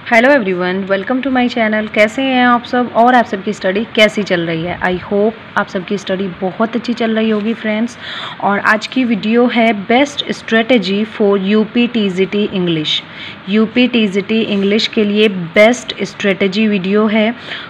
Hello everyone, welcome to my channel. कैसे हैं आप सब और आप सबकी स्टडी कैसी चल रही है? आई होप आप सबकी स्टडी बहुत अच्छी चल रही होगी फ्रेंड्स। और आज की वीडियो है best strategy for UP TGT English. UP TGT English के लिए बेस्ट स्ट्रेटजी वीडियो है।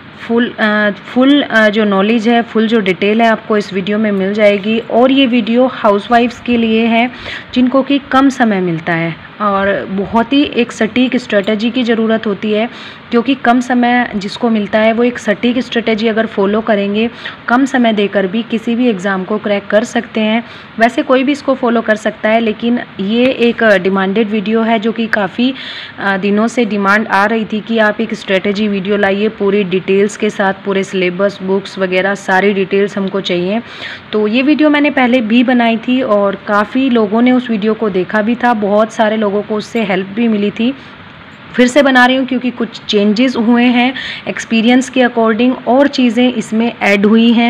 फुल जो नॉलेज है, फुल जो डिटेल है आपको इस वीडियो में मिल जाएगी। और ये वीडियो हाउसवाइफ्स के लिए है जिनको कि कम समय मिलता है और बहुत ही एक सटीक स्ट्रेटजी की ज़रूरत होती है, क्योंकि कम समय जिसको मिलता है वो एक सटीक स्ट्रेटजी अगर फॉलो करेंगे कम समय देकर भी किसी भी एग्ज़ाम को क्रैक कर सकते हैं। वैसे कोई भी इसको फॉलो कर सकता है, लेकिन ये एक डिमांडेड वीडियो है जो कि काफ़ी दिनों से डिमांड आ रही थी कि आप एक स्ट्रेटजी वीडियो लाइए पूरी डिटेल्स के साथ, पूरे सिलेबस, बुक्स वगैरह सारी डिटेल्स हमको चाहिए। तो ये वीडियो मैंने पहले भी बनाई थी और काफ़ी लोगों ने उस वीडियो को देखा भी था, बहुत सारे लोगों को उससे हेल्प भी मिली थी। फिर से बना रही हूँ क्योंकि कुछ चेंजेस हुए हैं एक्सपीरियंस के अकॉर्डिंग और चीज़ें इसमें ऐड हुई हैं।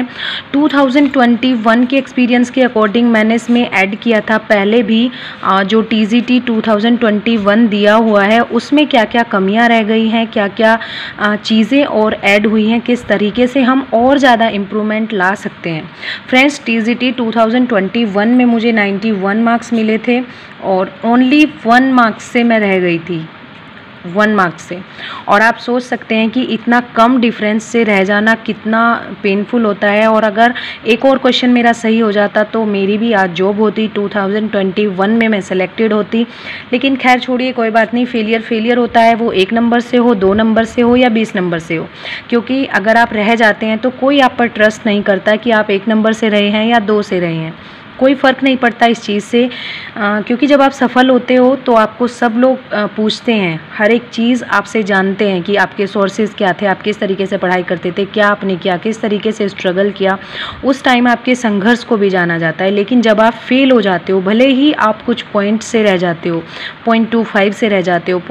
2021 के एक्सपीरियंस के अकॉर्डिंग मैंने इसमें ऐड किया था पहले भी। जो टीजीटी 2021 दिया हुआ है उसमें क्या क्या कमियां रह गई हैं, क्या क्या चीज़ें और ऐड हुई हैं, किस तरीके से हम और ज़्यादा इम्प्रूवमेंट ला सकते हैं। फ्रेंड्स, टीजीटी 2021 में मुझे 91 मार्क्स मिले थे और ओनली 1 मार्क्स से मैं रह गई थी, 1 मार्क्स से। और आप सोच सकते हैं कि इतना कम डिफरेंस से रह जाना कितना पेनफुल होता है। और अगर एक और क्वेश्चन मेरा सही हो जाता तो मेरी भी आज जॉब होती, 2021 में मैं सेलेक्टेड होती। लेकिन खैर छोड़िए, कोई बात नहीं। फेलियर होता है, वो 1 नंबर से हो, 2 नंबर से हो या 20 नंबर से हो, क्योंकि अगर आप रह जाते हैं तो कोई आप पर ट्रस्ट नहीं करता कि आप 1 नंबर से रहे हैं या 2 से रहे हैं। कोई फ़र्क नहीं पड़ता इस चीज़ से, क्योंकि जब आप सफल होते हो तो आपको सब लोग पूछते हैं, हर एक चीज़ आपसे जानते हैं कि आपके सोर्सेज क्या थे, आप किस तरीके से पढ़ाई करते थे, क्या आपने किया, किस तरीके से स्ट्रगल किया। उस टाइम आपके संघर्ष को भी जाना जाता है। लेकिन जब आप फेल हो जाते हो, भले ही आप कुछ पॉइंट से रह जाते हो, 0.25 से रह जाते हो,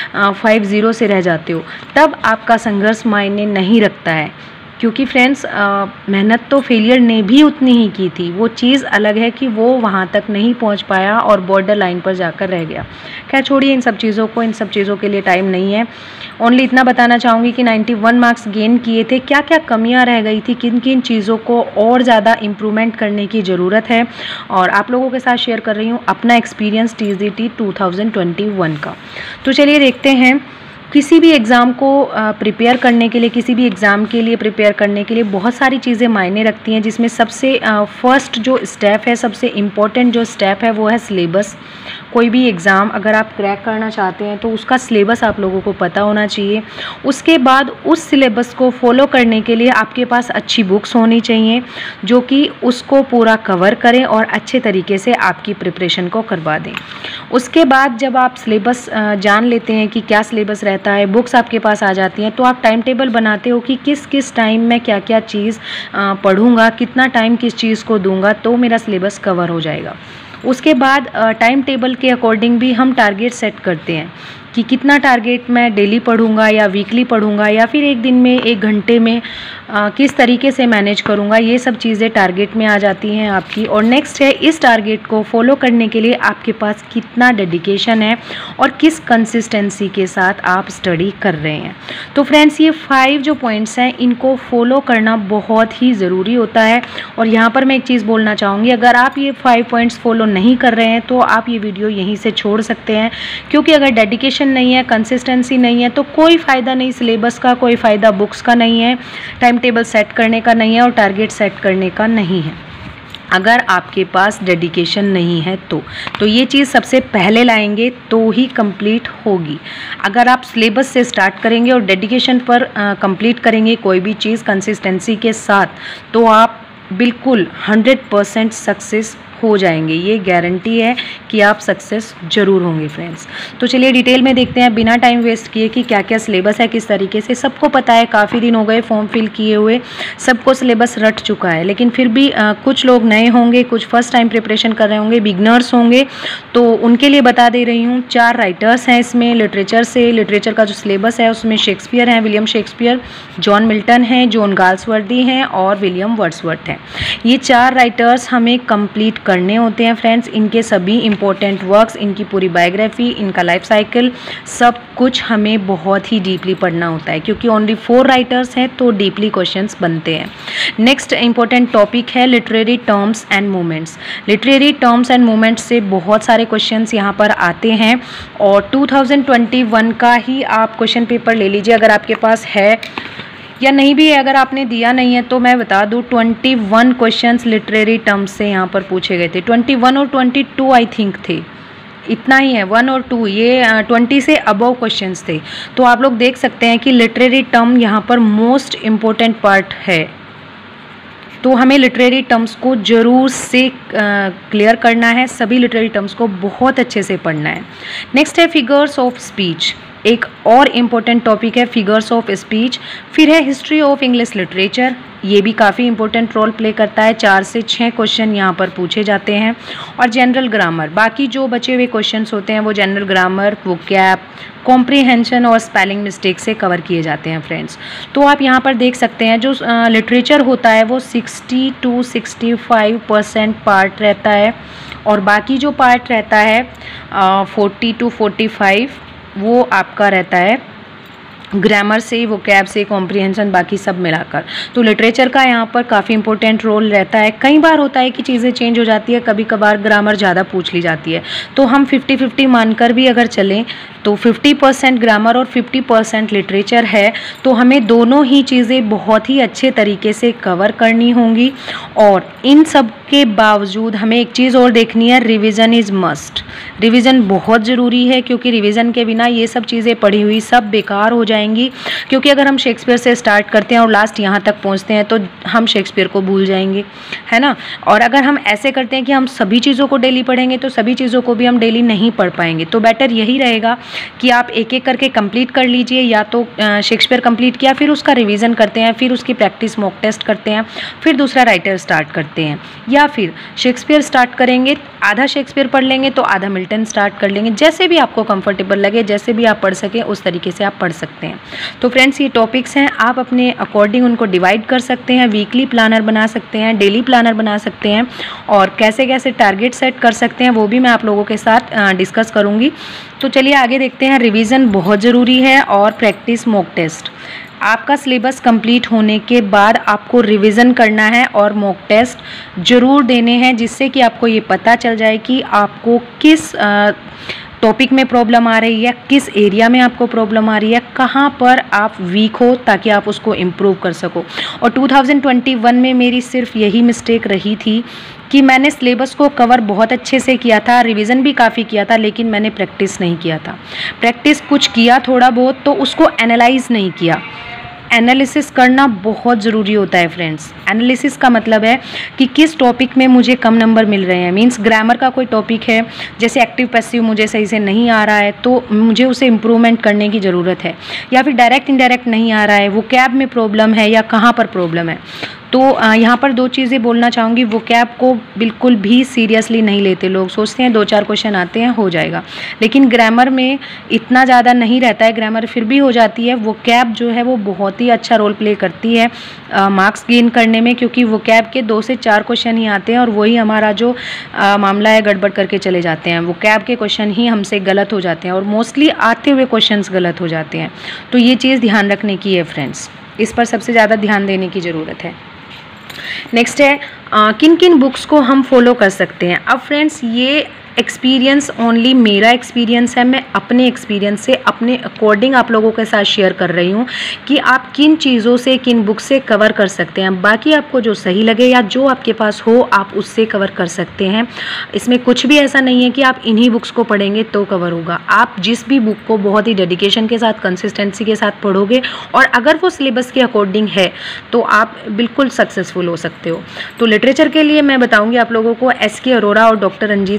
0.50 से रह जाते हो, तब आपका संघर्ष मायने नहीं रखता है। क्योंकि फ्रेंड्स, मेहनत तो फेलियर ने भी उतनी ही की थी। वो चीज़ अलग है कि वो वहाँ तक नहीं पहुँच पाया और बॉर्डर लाइन पर जाकर रह गया। खैर छोड़िए इन सब चीज़ों के लिए टाइम नहीं है। ओनली इतना बताना चाहूँगी कि 91 मार्क्स गेन किए थे, क्या क्या कमियाँ रह गई थी, किन किन चीज़ों को और ज़्यादा इम्प्रूवमेंट करने की ज़रूरत है। और आप लोगों के साथ शेयर कर रही हूँ अपना एक्सपीरियंस टीजीटी 2021 का। तो चलिए देखते हैं। किसी भी एग्ज़ाम को प्रिपेयर करने के लिए, किसी भी एग्ज़ाम के लिए प्रिपेयर करने के लिए बहुत सारी चीज़ें मायने रखती हैं, जिसमें सबसे फर्स्ट जो स्टेप है, सबसे इम्पॉर्टेंट जो स्टेप है वो है सिलेबस। कोई भी एग्ज़ाम अगर आप क्रैक करना चाहते हैं तो उसका सिलेबस आप लोगों को पता होना चाहिए। उसके बाद उस सिलेबस को फॉलो करने के लिए आपके पास अच्छी बुक्स होनी चाहिए जो कि उसको पूरा कवर करें और अच्छे तरीके से आपकी प्रिपरेशन को करवा दें। उसके बाद जब आप सिलेबस जान लेते हैं कि क्या सिलेबस रहता है, बुक्स आपके पास आ जाती हैं, तो आप टाइम टेबल बनाते हो कि किस किस टाइम में क्या क्या चीज़ पढ़ूंगा, कितना टाइम किस चीज़ को दूंगा तो मेरा सिलेबस कवर हो जाएगा। उसके बाद टाइम टेबल के अकॉर्डिंग भी हम टारगेट सेट करते हैं कि कितना टारगेट मैं डेली पढ़ूंगा या वीकली पढ़ूंगा या फिर एक दिन में, 1 घंटे में किस तरीके से मैनेज करूंगा। ये सब चीज़ें टारगेट में आ जाती हैं आपकी। और नेक्स्ट है, इस टारगेट को फॉलो करने के लिए आपके पास कितना डेडिकेशन है और किस कंसिस्टेंसी के साथ आप स्टडी कर रहे हैं। तो फ्रेंड्स, ये 5 जो पॉइंट्स हैं इनको फॉलो करना बहुत ही ज़रूरी होता है। और यहाँ पर मैं एक चीज़ बोलना चाहूँगी, अगर आप ये 5 पॉइंट्स फॉलो नहीं कर रहे हैं तो आप ये वीडियो यहीं से छोड़ सकते हैं, क्योंकि अगर डेडिकेशन नहीं है, कंसिस्टेंसी नहीं है तो कोई फ़ायदा नहीं सिलेबस का, कोई फ़ायदा बुक्स का नहीं है, टाइम टेबल सेट करने का नहीं है और टारगेट सेट करने का नहीं है। अगर आपके पास डेडिकेशन नहीं है तो ये चीज़ सबसे पहले लाएंगे तो ही कंप्लीट होगी। अगर आप सिलेबस से स्टार्ट करेंगे और डेडिकेशन पर कंप्लीट करेंगे कोई भी चीज़ कंसिस्टेंसी के साथ, तो आप बिल्कुल 100% सक्सेस हो जाएंगे। ये गारंटी है कि आप सक्सेस जरूर होंगे फ्रेंड्स। तो चलिए डिटेल में देखते हैं बिना टाइम वेस्ट किए कि क्या क्या सिलेबस है, किस तरीके से। सबको पता है, काफ़ी दिन हो गए फॉर्म फिल किए हुए, सबको सिलेबस रट चुका है। लेकिन फिर भी कुछ लोग नए होंगे, कुछ फर्स्ट टाइम प्रिपरेशन कर रहे होंगे, बिगनर्स होंगे, तो उनके लिए बता दे रही हूँ। 4 राइटर्स हैं इसमें लिटरेचर का जो सिलेबस है उसमें शेक्सपियर हैं, विलियम शेक्सपियर, जॉन मिल्टन हैं, जॉन गाल्सवर्दी हैं और विलियम वर्ड्सवर्थ हैं। ये 4 राइटर्स हमें कंप्लीट करने होते हैं फ्रेंड्स। इनके सभी इम्पोर्टेंट वर्क्स, इनकी पूरी बायोग्राफी, इनका लाइफ साइकिल, सब कुछ हमें बहुत ही डीपली पढ़ना होता है, क्योंकि ओनली 4 राइटर्स हैं तो डीपली क्वेश्चंस बनते हैं। नेक्स्ट इम्पोर्टेंट टॉपिक है literary terms and movements. Literary terms and movements से बहुत सारे क्वेश्चंस यहाँ पर आते हैं और 2021 का ही आप क्वेश्चन पेपर ले लीजिए अगर आपके पास है, या नहीं भी है, अगर आपने दिया नहीं है तो मैं बता दूं 21 क्वेश्चंस लिटरेरी टर्म्स से यहाँ पर पूछे गए थे। 21 और 22 आई थिंक थे, इतना ही है, 1 और 2, ये 20 से अबव क्वेश्चंस थे। तो आप लोग देख सकते हैं कि लिटरेरी टर्म यहाँ पर मोस्ट इम्पोर्टेंट पार्ट है, तो हमें लिटरेरी टर्म्स को ज़रूर से क्लियर करना है, सभी लिटरेरी टर्म्स को बहुत अच्छे से पढ़ना है। नेक्स्ट है फिगर्स ऑफ स्पीच, एक और इम्पोर्टेंट टॉपिक है फिगर्स ऑफ स्पीच। फिर है हिस्ट्री ऑफ इंग्लिश लिटरेचर, ये भी काफ़ी इंपॉर्टेंट रोल प्ले करता है, 4 से 6 क्वेश्चन यहाँ पर पूछे जाते हैं। और जनरल ग्रामर, बाकी जो बचे हुए क्वेश्चंस होते हैं वो जनरल ग्रामर, वोकैब, कॉम्प्रीहेंशन और स्पेलिंग मिस्टेक से कवर किए जाते हैं फ्रेंड्स। तो आप यहाँ पर देख सकते हैं जो लिटरेचर होता है वो 60 to 65% पार्ट रहता है, और बाकी जो पार्ट रहता है 40 to 45 वो आपका रहता है ग्रामर से, वोकैब से, कॉम्प्रीहेंशन, बाकी सब मिलाकर। तो लिटरेचर का यहाँ पर काफ़ी इंपॉर्टेंट रोल रहता है। कई बार होता है कि चीज़ें चेंज हो जाती है, कभी कभार ग्रामर ज़्यादा पूछ ली जाती है, तो हम 50-50 मानकर भी अगर चलें तो 50% ग्रामर और 50% लिटरेचर है, तो हमें दोनों ही चीज़ें बहुत ही अच्छे तरीके से कवर करनी होंगी। और इन सब के बावजूद हमें एक चीज़ और देखनी है, रिवीजन इज़ मस्ट। रिवीजन बहुत ज़रूरी है, क्योंकि रिवीजन के बिना ये सब चीज़ें पढ़ी हुई सब बेकार हो जाएंगी। क्योंकि अगर हम शेक्सपियर से स्टार्ट करते हैं और लास्ट यहाँ तक पहुँचते हैं तो हम शेक्सपियर को भूल जाएंगे, है ना। और अगर हम ऐसे करते हैं कि हम सभी चीज़ों को डेली पढ़ेंगे तो सभी चीज़ों को भी हम डेली नहीं पढ़ पाएंगे। तो बेटर यही रहेगा कि आप एक एक करके कंप्लीट कर लीजिए, या तो शेक्सपियर कंप्लीट किया फिर उसका रिवीजन करते हैं, फिर उसकी प्रैक्टिस मॉक टेस्ट करते हैं, फिर दूसरा राइटर स्टार्ट करते हैं, या फिर शेक्सपियर स्टार्ट करेंगे, आधा शेक्सपियर पढ़ लेंगे तो आधा मिल्टन स्टार्ट कर लेंगे। जैसे भी आपको कंफर्टेबल लगे, जैसे भी आप पढ़ सकें उस तरीके से आप पढ़ सकते हैं। तो फ्रेंड्स ये टॉपिक्स हैं, आप अपने अकॉर्डिंग उनको डिवाइड कर सकते हैं, वीकली प्लानर बना सकते हैं, डेली प्लानर बना सकते हैं, और कैसे कैसे टारगेट सेट कर सकते हैं वो भी मैं आप लोगों के साथ डिस्कस करूँगी। तो चलिए आगे देखते हैं। रिवीजन बहुत ज़रूरी है और प्रैक्टिस मॉक टेस्ट। आपका सिलेबस कंप्लीट होने के बाद आपको रिवीजन करना है और मॉक टेस्ट ज़रूर देने हैं, जिससे कि आपको ये पता चल जाए कि आपको किस टॉपिक में प्रॉब्लम आ रही है, किस एरिया में आपको प्रॉब्लम आ रही है, कहाँ पर आप वीक हो, ताकि आप उसको इम्प्रूव कर सको। और 2021 में मेरी सिर्फ यही मिस्टेक रही थी कि मैंने सिलेबस को कवर बहुत अच्छे से किया था, रिवीजन भी काफ़ी किया था, लेकिन मैंने प्रैक्टिस नहीं किया था। प्रैक्टिस कुछ किया थोड़ा बहुत, तो उसको एनालाइज नहीं किया। एनालिसिस करना बहुत ज़रूरी होता है फ्रेंड्स। एनालिसिस का मतलब है कि किस टॉपिक में मुझे कम नंबर मिल रहे हैं। मींस ग्रामर का कोई टॉपिक है, जैसे एक्टिव पैसिव मुझे सही से नहीं आ रहा है तो मुझे उसे इम्प्रूवमेंट करने की ज़रूरत है, या फिर डायरेक्ट इनडायरेक्ट नहीं आ रहा है, वो कैब में प्रॉब्लम है या कहाँ पर प्रॉब्लम है। तो यहाँ पर 2 चीज़ें बोलना चाहूँगी। वो कैब को बिल्कुल भी सीरियसली नहीं लेते लोग, सोचते हैं 2-4 क्वेश्चन आते हैं हो जाएगा, लेकिन ग्रामर में इतना ज़्यादा नहीं रहता है। ग्रामर फिर भी हो जाती है। वो कैब जो है वो बहुत ही अच्छा रोल प्ले करती है मार्क्स गेन करने में, क्योंकि वो कैब के 2 से 4 क्वेश्चन ही आते हैं और वही हमारा जो मामला है गड़बड़ करके चले जाते हैं। वो कैब के क्वेश्चन ही हमसे गलत हो जाते हैं और मोस्टली आते हुए क्वेश्चन गलत हो जाते हैं। तो ये चीज़ ध्यान रखने की है फ्रेंड्स, इस पर सबसे ज़्यादा ध्यान देने की ज़रूरत है। नेक्स्ट है किन किन बुक्स को हम फॉलो कर सकते हैं। अब फ्रेंड्स ये एक्सपीरियंस ओनली मेरा एक्सपीरियंस है, मैं अपने एक्सपीरियंस से अपने अकॉर्डिंग आप लोगों के साथ शेयर कर रही हूँ कि आप किन चीज़ों से, किन बुक से कवर कर सकते हैं। बाकी आपको जो सही लगे या जो आपके पास हो आप उससे कवर कर सकते हैं। इसमें कुछ भी ऐसा नहीं है कि आप इन्हीं बुक्स को पढ़ेंगे तो कवर होगा। आप जिस भी बुक को बहुत ही डेडिकेशन के साथ, कंसिस्टेंसी के साथ पढ़ोगे और अगर वो सिलेबस के अकॉर्डिंग है तो आप बिल्कुल सक्सेसफुल हो सकते हो। तो लिटरेचर के लिए मैं बताऊँगी आप लोगों को, एस के अरोड़ा और डॉक्टर रंजीत सिंह आप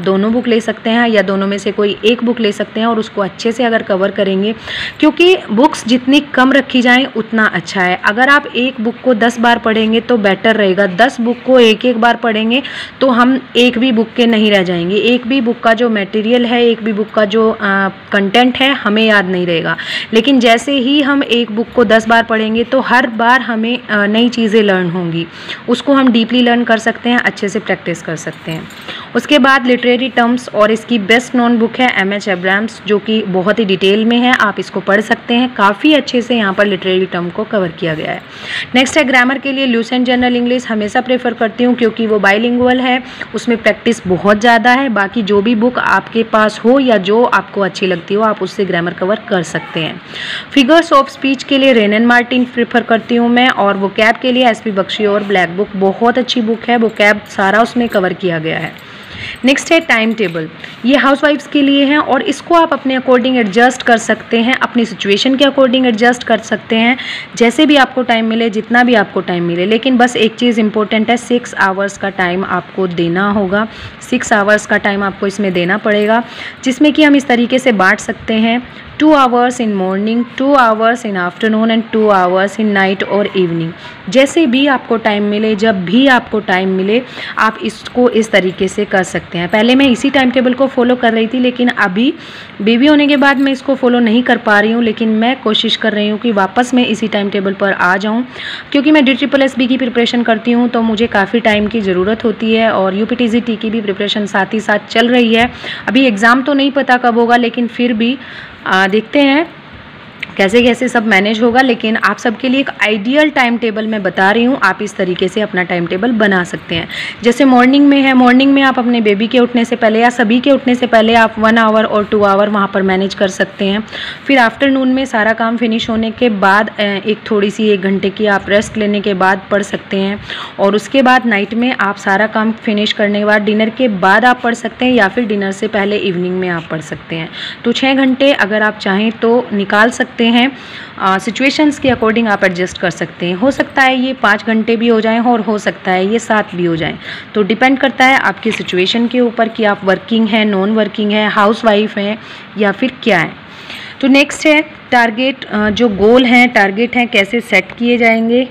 दोनों बुक ले सकते हैं या दोनों में से कोई एक बुक ले सकते हैं और उसको अच्छे से अगर कवर करेंगे, क्योंकि बुक्स जितनी कम रखी जाएं उतना अच्छा है। अगर आप एक बुक को 10 बार पढ़ेंगे तो बेटर रहेगा, 10 बुक को एक एक बार पढ़ेंगे तो हम एक भी बुक के नहीं रह जाएंगे, एक भी बुक का जो मटेरियल है, एक भी बुक का जो कंटेंट है हमें याद नहीं रहेगा। लेकिन जैसे ही हम एक बुक को 10 बार पढ़ेंगे तो हर बार हमें नई चीज़ें लर्न होंगी, उसको हम डीपली लर्न कर सकते हैं, अच्छे से प्रैक्टिस कर सकते हैं। उसके बाद लिटरेरी टर्म्स, और इसकी बेस्ट नोन बुक है M.H. एब्राम्स, जो कि बहुत ही डिटेल में है, आप इसको पढ़ सकते हैं। काफ़ी अच्छे से यहाँ पर लिटरेरी टर्म को कवर किया गया है। नेक्स्ट है ग्रामर के लिए ल्यूसेंट जनरल इंग्लिश, हमेशा प्रेफर करती हूँ क्योंकि वो बाइलिंगुअल है, उसमें प्रैक्टिस बहुत ज़्यादा है। बाकी जो भी बुक आपके पास हो या जो आपको अच्छी लगती हो आप उससे ग्रामर कवर कर सकते हैं। फिगर्स ऑफ स्पीच के लिए रेन एंड मार्टिन प्रेफर करती हूँ मैं, और वोकैब के लिए SP बख्शी और ब्लैक बुक, बहुत अच्छी बुक है, वोकैब सारा उसमें कवर किया गया है। नेक्स्ट है टाइम टेबल, ये हाउसवाइफ्स के लिए हैं और इसको आप अपने अकॉर्डिंग एडजस्ट कर सकते हैं, अपनी सिचुएशन के अकॉर्डिंग एडजस्ट कर सकते हैं, जैसे भी आपको टाइम मिले, जितना भी आपको टाइम मिले। लेकिन बस एक चीज़ इंपॉर्टेंट है, 6 आवर्स का टाइम आपको देना होगा, 6 आवर्स का टाइम आपको इसमें देना पड़ेगा, जिसमें कि हम इस तरीके से बांट सकते हैं 2 hours in morning, 2 hours in afternoon and 2 hours in night और इवनिंग। जैसे भी आपको टाइम मिले, जब भी आपको टाइम मिले, आप इसको इस तरीके से कर सकते हैं। पहले मैं इसी टाइम टेबल को फॉलो कर रही थी, लेकिन अभी बेबी होने के बाद मैं इसको फॉलो नहीं कर पा रही हूँ, लेकिन मैं कोशिश कर रही हूँ कि वापस मैं इसी टाइम टेबल पर आ जाऊँ, क्योंकि मैं DSSB की प्रिपरेशन करती हूँ तो मुझे काफ़ी टाइम की ज़रूरत होती है, और UPTCT की भी प्रिपरेशन साथ ही साथ चल रही है। अभी एग्ज़ाम तो नहीं पता कब होगा, लेकिन फिर भी देखते हैं कैसे कैसे सब मैनेज होगा। लेकिन आप सबके लिए एक आइडियल टाइम टेबल मैं बता रही हूँ, आप इस तरीके से अपना टाइम टेबल बना सकते हैं। जैसे मॉर्निंग में है, मॉर्निंग में आप अपने बेबी के उठने से पहले या सभी के उठने से पहले आप 1 आवर और 2 आवर वहाँ पर मैनेज कर सकते हैं। फिर आफ्टरनून में सारा काम फिनिश होने के बाद एक थोड़ी सी 1 घंटे की आप रेस्ट लेने के बाद पढ़ सकते हैं, और उसके बाद नाइट में आप सारा काम फिनिश करने के बाद डिनर के बाद आप पढ़ सकते हैं, या फिर डिनर से पहले इवनिंग में आप पढ़ सकते हैं। तो 6 घंटे अगर आप चाहें तो निकाल सकते हैं, सिचुएशंस के अकॉर्डिंग आप एडजस्ट कर सकते हैं। हो सकता है ये 5 घंटे भी हो जाएं और हो सकता है ये 7 भी हो जाएं, तो डिपेंड करता है आपकी सिचुएशन के ऊपर कि आप वर्किंग हैं, नॉन वर्किंग हैं, हाउसवाइफ हैं या फिर क्या है। तो नेक्स्ट है टारगेट, जो गोल हैं, टारगेट हैं, कैसे सेट किए जाएंगे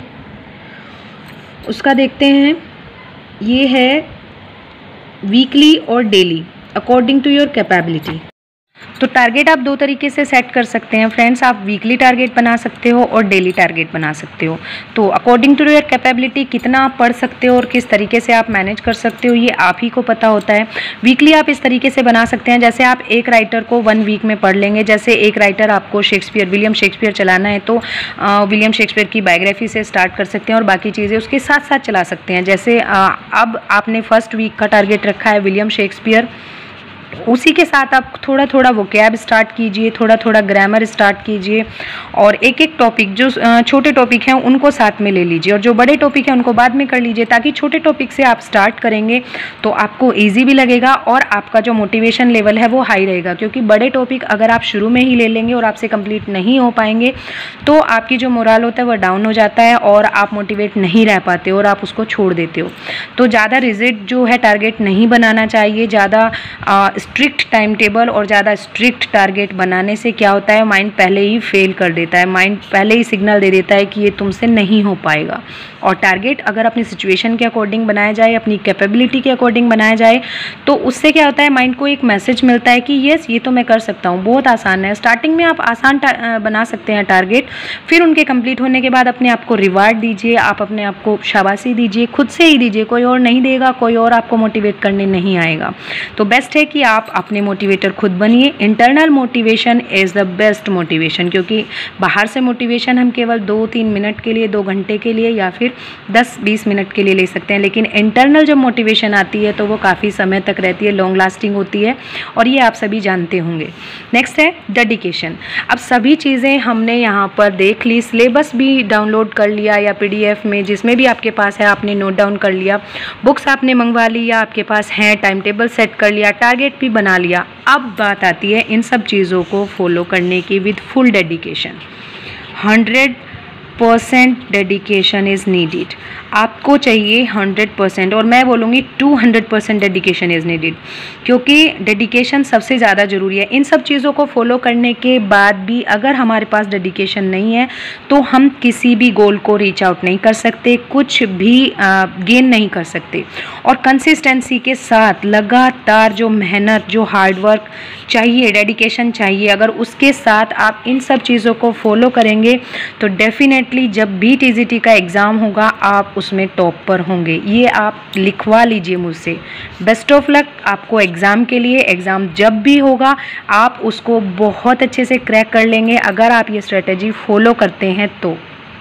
उसका देखते हैं। ये है वीकली और daily according to your capability. तो टारगेट आप 2 तरीके से सेट कर सकते हैं फ्रेंड्स, आप वीकली टारगेट बना सकते हो और डेली टारगेट बना सकते हो। तो अकॉर्डिंग टू योर कैपेबिलिटी कितना आप पढ़ सकते हो और किस तरीके से आप मैनेज कर सकते हो ये आप ही को पता होता है। वीकली आप इस तरीके से बना सकते हैं, जैसे आप एक राइटर को 1 वीक में पढ़ लेंगे। जैसे एक राइटर आपको विलियम शेक्सपियर चलाना है तो विलियम शेक्सपियर की बायोग्राफी से स्टार्ट कर सकते हैं और बाकी चीज़ें उसके साथ साथ चला सकते हैं। जैसे अब आपने फर्स्ट वीक का टारगेट रखा है विलियम शेक्सपियर, उसी के साथ आप थोड़ा थोड़ा वोकैब स्टार्ट कीजिए, थोड़ा थोड़ा ग्रामर स्टार्ट कीजिए, और एक एक टॉपिक जो छोटे टॉपिक हैं उनको साथ में ले लीजिए और जो बड़े टॉपिक हैं उनको बाद में कर लीजिए, ताकि छोटे टॉपिक से आप स्टार्ट करेंगे तो आपको इजी भी लगेगा और आपका जो मोटिवेशन लेवल है वो हाई रहेगा। क्योंकि बड़े टॉपिक अगर आप शुरू में ही ले लेंगे और आपसे कंप्लीट नहीं हो पाएंगे तो आपकी जो मोरल होता है वो डाउन हो जाता है और आप मोटिवेट नहीं रह पाते और आप उसको छोड़ देते हो। तो ज़्यादा रिजिड जो है टारगेट नहीं बनाना चाहिए, ज़्यादा स्ट्रिक्ट टाइम टेबल और ज़्यादा स्ट्रिक्ट टारगेट बनाने से क्या होता है, माइंड पहले ही फेल कर देता है, माइंड पहले ही सिग्नल दे देता है कि ये तुमसे नहीं हो पाएगा। और टारगेट अगर अपनी सिचुएशन के अकॉर्डिंग बनाया जाए, अपनी कैपेबिलिटी के अकॉर्डिंग बनाया जाए, तो उससे क्या होता है, माइंड को एक मैसेज मिलता है कि यस ये तो मैं कर सकता हूँ, बहुत आसान है। स्टार्टिंग में आप आसान बना सकते हैं टारगेट, फिर उनके कंप्लीट होने के बाद अपने आप को रिवार्ड दीजिए, आप अपने आप को शाबाशी दीजिए, खुद से ही दीजिए, कोई और नहीं देगा, कोई और आपको मोटिवेट करने नहीं आएगा। तो बेस्ट है कि आप अपने मोटिवेटर खुद बनिए। Internal motivation is the best motivation, क्योंकि बाहर से मोटिवेशन हम केवल 2-3 मिनट के लिए, 2 घंटे के लिए या फिर 10-20 मिनट के लिए ले सकते हैं, लेकिन इंटरनल जब मोटिवेशन आती है तो वो काफ़ी समय तक रहती है, लॉन्ग लास्टिंग होती है और ये आप सभी जानते होंगे। नेक्स्ट है डेडिकेशन। अब सभी चीज़ें हमने यहाँ पर देख ली, सिलेबस भी डाउनलोड कर लिया या PDF में जिसमें भी आपके पास है आपने नोट डाउन कर लिया, बुक्स आपने मंगवा ली या आपके पास हैं, टाइम टेबल सेट कर लिया, टारगेट भी बना लिया। अब बात आती है इन सब चीज़ों को फॉलो करने की with full dedication. 100% dedication is needed. आपको चाहिए 100%, और मैं बोलूँगी 200% डेडिकेशन इज़ नीडेड, क्योंकि डेडिकेशन सबसे ज़्यादा ज़रूरी है। इन सब चीज़ों को फॉलो करने के बाद भी अगर हमारे पास डेडिकेशन नहीं है तो हम किसी भी गोल को रीच आउट नहीं कर सकते, कुछ भी गेन नहीं कर सकते। और कंसिस्टेंसी के साथ लगातार जो मेहनत, जो हार्डवर्क चाहिए, डेडिकेशन चाहिए, अगर उसके साथ आप इन सब चीज़ों को फॉलो करेंगे तो डेफिनेटली जब भी टीजीटी का एग्ज़ाम होगा आप उसमें टॉप पर होंगे। ये आप लिखवा लीजिए मुझसे। बेस्ट ऑफ लक आपको एग्ज़ाम के लिए। एग्ज़ाम जब भी होगा आप उसको बहुत अच्छे से क्रैक कर लेंगे अगर आप ये स्ट्रेटजी फॉलो करते हैं तो।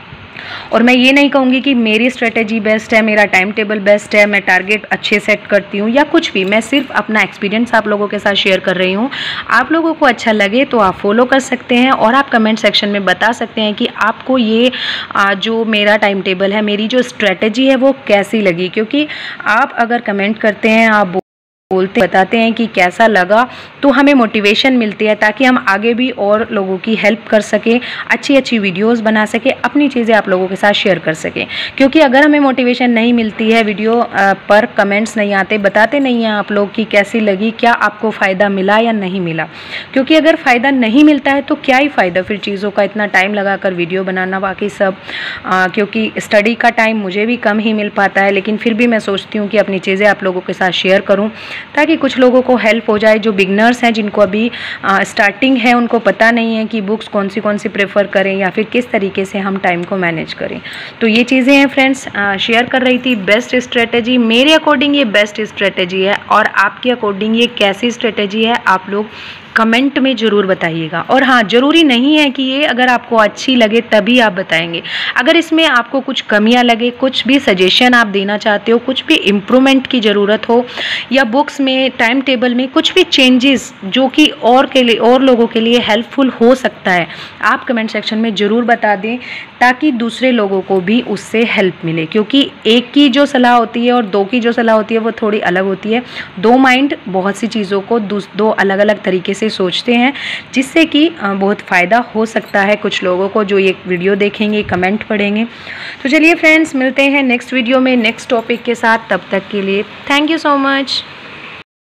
और मैं ये नहीं कहूँगी कि मेरी स्ट्रेटजी बेस्ट है, मेरा टाइम टेबल बेस्ट है, मैं टारगेट अच्छे सेट करती हूँ या कुछ भी। मैं सिर्फ अपना एक्सपीरियंस आप लोगों के साथ शेयर कर रही हूँ। आप लोगों को अच्छा लगे तो आप फॉलो कर सकते हैं और आप कमेंट सेक्शन में बता सकते हैं कि आपको ये जो मेरा टाइम टेबल है, मेरी जो स्ट्रेटजी है वो कैसी लगी। क्योंकि आप अगर कमेंट करते हैं, आप बोलते बताते हैं कि कैसा लगा, तो हमें मोटिवेशन मिलती है ताकि हम आगे भी और लोगों की हेल्प कर सकें, अच्छी अच्छी वीडियोस बना सकें, अपनी चीज़ें आप लोगों के साथ शेयर कर सकें। क्योंकि अगर हमें मोटिवेशन नहीं मिलती है, वीडियो पर कमेंट्स नहीं आते, बताते नहीं हैं आप लोग कि कैसी लगी, क्या आपको फ़ायदा मिला या नहीं मिला। क्योंकि अगर फ़ायदा नहीं मिलता है तो क्या ही फ़ायदा फिर चीज़ों का, इतना टाइम लगा कर वीडियो बनाना, बाकी सब। क्योंकि स्टडी का टाइम मुझे भी कम ही मिल पाता है, लेकिन फिर भी मैं सोचती हूँ कि अपनी चीज़ें आप लोगों के साथ शेयर करूँ ताकि कुछ लोगों को हेल्प हो जाए। जो बिगनर्स हैं, जिनको अभी स्टार्टिंग है, उनको पता नहीं है कि बुक्स कौन सी प्रेफर करें या फिर किस तरीके से हम टाइम को मैनेज करें। तो ये चीज़ें हैं फ्रेंड्स, शेयर कर रही थी बेस्ट स्ट्रेटजी। मेरे अकॉर्डिंग ये बेस्ट स्ट्रेटजी है, और आपके अकॉर्डिंग ये कैसी स्ट्रेटजी है आप लोग कमेंट में ज़रूर बताइएगा। और हाँ, ज़रूरी नहीं है कि ये अगर आपको अच्छी लगे तभी आप बताएंगे। अगर इसमें आपको कुछ कमियां लगे, कुछ भी सजेशन आप देना चाहते हो, कुछ भी इम्प्रूवमेंट की ज़रूरत हो, या बुक्स में, टाइम टेबल में कुछ भी चेंजेस जो कि और लोगों के लिए हेल्पफुल हो सकता है, आप कमेंट सेक्शन में ज़रूर बता दें ताकि दूसरे लोगों को भी उससे हेल्प मिले। क्योंकि एक की जो सलाह होती है और दो की जो सलाह होती है वो थोड़ी अलग होती है। दो माइंड बहुत सी चीज़ों को दो अलग अलग तरीके से सोचते हैं, जिससे कि बहुत फ़ायदा हो सकता है कुछ लोगों को जो ये वीडियो देखेंगे, कमेंट पढ़ेंगे। तो चलिए फ्रेंड्स, मिलते हैं नेक्स्ट वीडियो में नेक्स्ट टॉपिक के साथ। तब तक के लिए थैंक यू सो मच।